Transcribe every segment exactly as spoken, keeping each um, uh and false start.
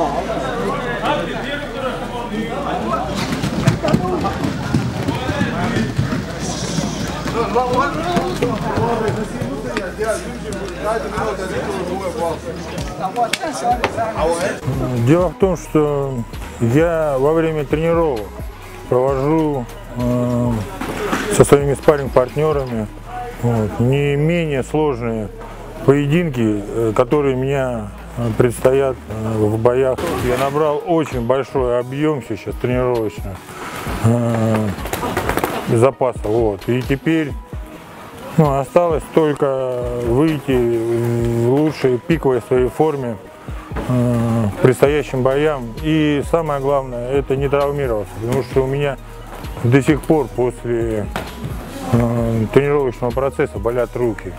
Дело в том, что я во время тренировок провожу э, со своими спарринг-партнерами вот, не менее сложные поединки, э, которые меня предстоят э, в боях. Я набрал очень большой объем сейчас тренировочный э, запаса, вот, и теперь ну, осталось только выйти в лучшей пиковой своей форме э, к предстоящим боям. И самое главное, это не травмироваться, потому что у меня до сих пор после э, тренировочного процесса болят руки.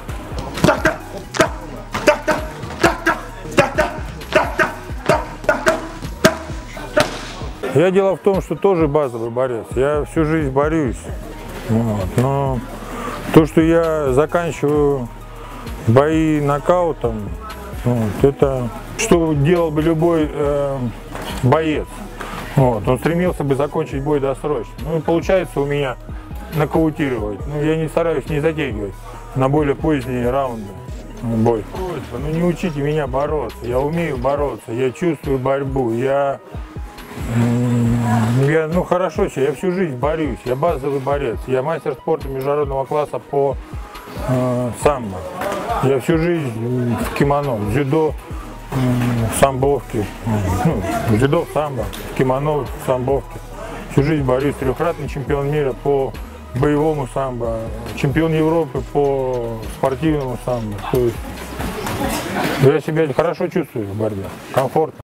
Я дело в том, что тоже базовый борец. Я всю жизнь борюсь. Вот, но то, что я заканчиваю бои нокаутом, вот, это что делал бы любой э, боец. Вот, он стремился бы закончить бой досрочно. Ну и получается у меня нокаутировать. Ну, я не стараюсь не затягивать на более поздние раунды бой. Ну не учите меня бороться. Я умею бороться, я чувствую борьбу. Я, я ну хорошо, я всю жизнь борюсь. Я базовый борец. Я мастер спорта международного класса по э, самбо. Я всю жизнь в кимоно, в дзюдо, в самбовке. Ну, в дзюдо, в самбо, в кимоно, в самбовке. Всю жизнь борюсь. Трехкратный чемпион мира по боевому самбо, чемпион Европы по спортивному самбо. То есть я себя хорошо чувствую в борьбе, комфортно.